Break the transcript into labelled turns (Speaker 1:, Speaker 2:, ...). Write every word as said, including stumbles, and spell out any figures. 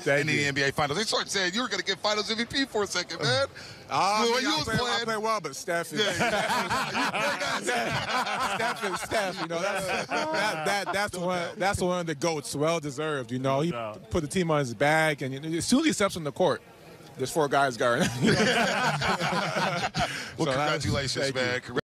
Speaker 1: in the N B A Finals. They started saying you were going to get Finals M V P for a second, man.
Speaker 2: Uh,
Speaker 1: the
Speaker 2: I,
Speaker 1: way
Speaker 2: mean,
Speaker 1: you
Speaker 2: I,
Speaker 1: was
Speaker 2: play,
Speaker 1: playing.
Speaker 2: I play well, but Steph is
Speaker 1: Yeah,
Speaker 2: Steph is Steph. You know, that's that, that, that's one that's one of the GOATs, well deserved. You know, he put the team on his back, and you know, as soon as he steps on the court, there's four guys guarding.
Speaker 1: Well,
Speaker 2: so
Speaker 1: congratulations, man.